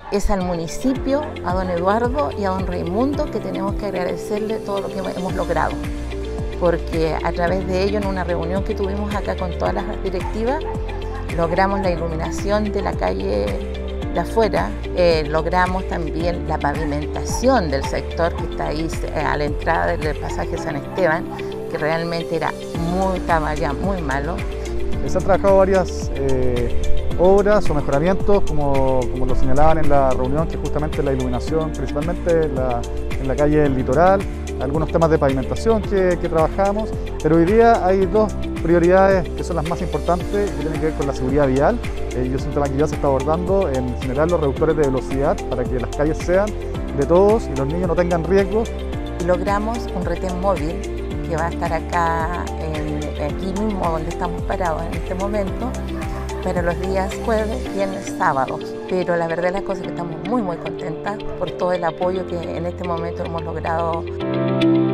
es al municipio, a don Eduardo y a don Raimundo, que tenemos que agradecerle todo lo que hemos logrado, porque a través de ello, en una reunión que tuvimos acá con todas las directivas, logramos la iluminación de la calle de afuera, logramos también la pavimentación del sector que está ahí a la entrada del pasaje San Esteban, que realmente estaba ya muy malo. Se han trabajado varias obras o mejoramientos, como lo señalaban en la reunión, que justamente la iluminación, principalmente en la calle del Litoral, algunos temas de pavimentación que trabajamos, pero hoy día hay dos prioridades que son las más importantes, que tienen que ver con la seguridad vial. Y es un tema que ya se está abordando en generar los reductores de velocidad para que las calles sean de todos y los niños no tengan riesgos. Logramos un retén móvil que va a estar acá, aquí mismo donde estamos parados en este momento, pero los días jueves, viernes, sábados. Pero la verdad es la cosa es que estamos muy contentas por todo el apoyo que en este momento hemos logrado.